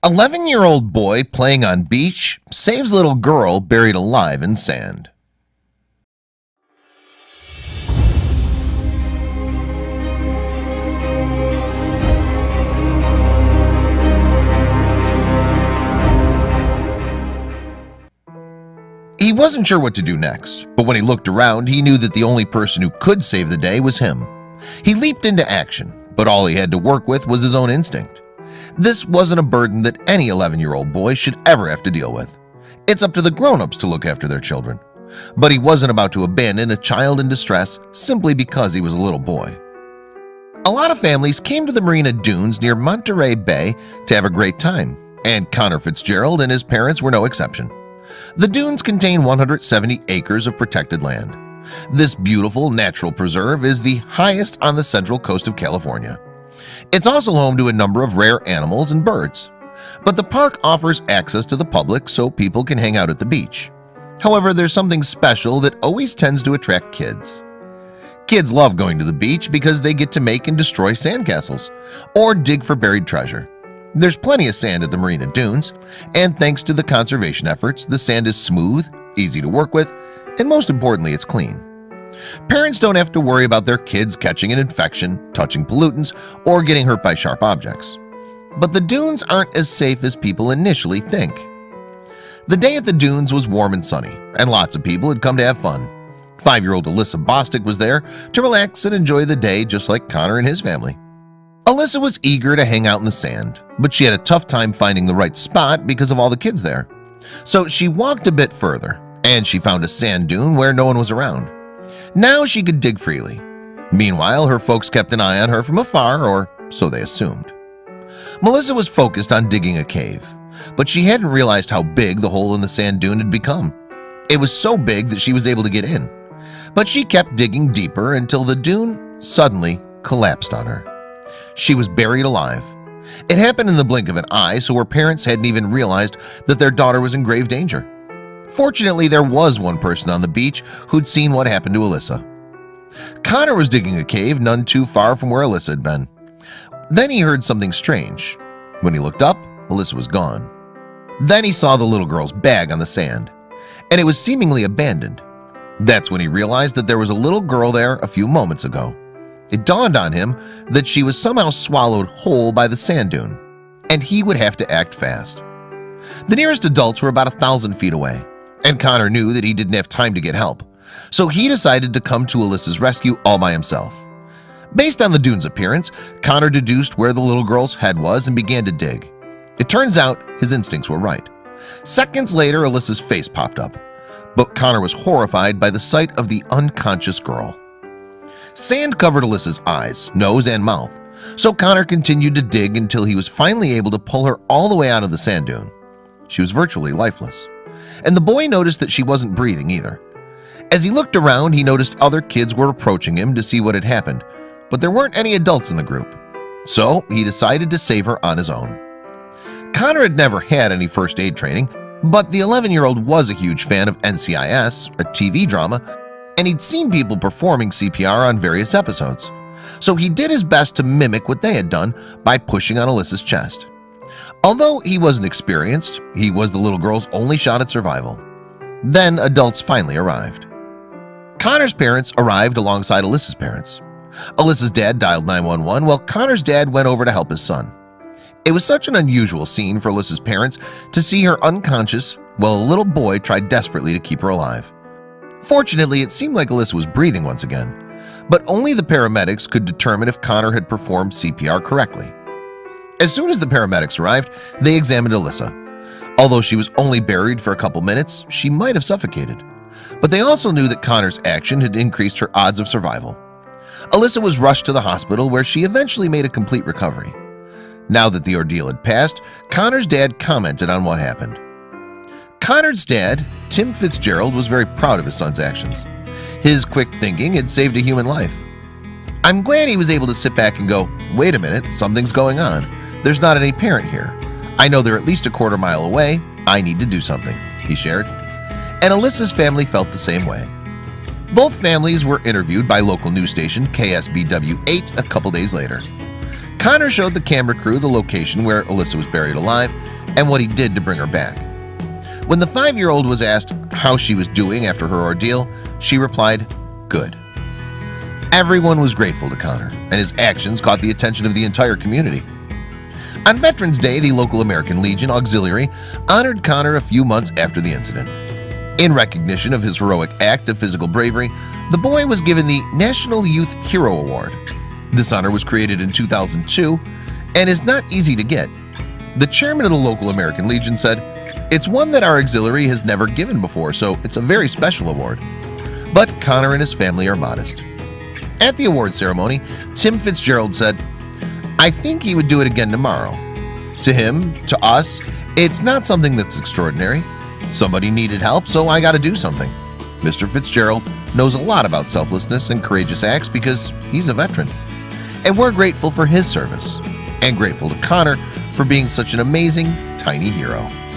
11-year-old boy playing on beach saves little girl buried alive in sand. He wasn't sure what to do next, but when he looked around, he knew that the only person who could save the day was him. He leaped into action, but all he had to work with was his own instinct. This wasn't a burden that any 11-year-old boy should ever have to deal with. It's up to the grown-ups to look after their children. But he wasn't about to abandon a child in distress simply because he was a little boy. A lot of families came to the Marina Dunes near Monterey Bay to have a great time, and Connor Fitz-Gerald and his parents were no exception. The dunes contain 170 acres of protected land. This beautiful natural preserve is the highest on the central coast of California. It's also home to a number of rare animals and birds. But the park offers access to the public so people can hang out at the beach. However, there's something special that always tends to attract kids. Kids love going to the beach because they get to make and destroy sandcastles or dig for buried treasure. There's plenty of sand at the Marina Dunes, and thanks to the conservation efforts, the sand is smooth, easy to work with, and most importantly, it's clean. Parents don't have to worry about their kids catching an infection, touching pollutants, or getting hurt by sharp objects. But the dunes aren't as safe as people initially think. The day at the dunes was warm and sunny, and lots of people had come to have fun. 5-year-old Alyssa Bostic was there to relax and enjoy the day just like Connor and his family. Alyssa was eager to hang out in the sand, but she had a tough time finding the right spot because of all the kids there. So she walked a bit further, and she found a sand dune where no one was around. Now she could dig freely. Meanwhile, her folks kept an eye on her from afar, or so they assumed. Melissa was focused on digging a cave, but she hadn't realized how big the hole in the sand dune had become. It was so big that she was able to get in, but she kept digging deeper until the dune suddenly collapsed on her. She was buried alive. It happened in the blink of an eye, so her parents hadn't even realized that their daughter was in grave danger. Fortunately, there was one person on the beach who'd seen what happened to Alyssa. Connor was digging a cave none too far from where Alyssa had been. Then he heard something strange. When he looked up, Alyssa was gone. Then he saw the little girl's bag on the sand, and it was seemingly abandoned. That's when he realized that there was a little girl there a few moments ago. It dawned on him that she was somehow swallowed whole by the sand dune, and he would have to act fast. The nearest adults were about 1,000 feet away, and Connor knew that he didn't have time to get help, so he decided to come to Alyssa's rescue all by himself. Based on the dune's appearance, Connor deduced where the little girl's head was and began to dig. It turns out his instincts were right. Seconds later, Alyssa's face popped up, but Connor was horrified by the sight of the unconscious girl. Sand covered Alyssa's eyes, nose, and mouth, so Connor continued to dig until he was finally able to pull her all the way out of the sand dune. She was virtually lifeless, and the boy noticed that she wasn't breathing either. As he looked around, he noticed other kids were approaching him to see what had happened, but there weren't any adults in the group, so he decided to save her on his own. Connor had never had any first aid training, but the 11-year-old was a huge fan of NCIS, a TV drama, and he'd seen people performing CPR on various episodes, so he did his best to mimic what they had done by pushing on Alyssa's chest. Although he wasn't experienced, he was the little girl's only shot at survival. Then adults finally arrived. Connor's parents arrived alongside Alyssa's parents. Alyssa's dad dialed 911 while Connor's dad went over to help his son. It was such an unusual scene for Alyssa's parents to see her unconscious while a little boy tried desperately to keep her alive. Fortunately, it seemed like Alyssa was breathing once again, but only the paramedics could determine if Connor had performed CPR correctly. As soon as the paramedics arrived, they examined Alyssa. Although she was only buried for a couple minutes, she might have suffocated. But they also knew that Connor's action had increased her odds of survival. Alyssa was rushed to the hospital where she eventually made a complete recovery. Now that the ordeal had passed, Connor's dad commented on what happened. Connor's dad, Tim Fitz-Gerald, was very proud of his son's actions. His quick thinking had saved a human life. "I'm glad he was able to sit back and go, wait a minute, something's going on. There's not any parent here. I know they're at least a quarter mile away. I need to do something," he shared. And Alyssa's family felt the same way. Both families were interviewed by local news station KSBW 8 a couple days later. Connor showed the camera crew the location where Alyssa was buried alive and what he did to bring her back. When the 5-year-old was asked how she was doing after her ordeal, she replied, "Good." Everyone was grateful to Connor, and his actions caught the attention of the entire community. On Veterans Day, the local American Legion Auxiliary honored Connor a few months after the incident. In recognition of his heroic act of physical bravery, the boy was given the National Youth Hero Award. This honor was created in 2002 and is not easy to get. The chairman of the local American Legion said, "It's one that our auxiliary has never given before, so it's a very special award." But Connor and his family are modest. At the award ceremony, Tim Fitzgerald said, "I think he would do it again tomorrow. To him, to us, it's not something that's extraordinary. Somebody needed help, so I got to do something." Mr. Fitzgerald knows a lot about selflessness and courageous acts because he's a veteran. And we're grateful for his service and grateful to Connor for being such an amazing tiny hero.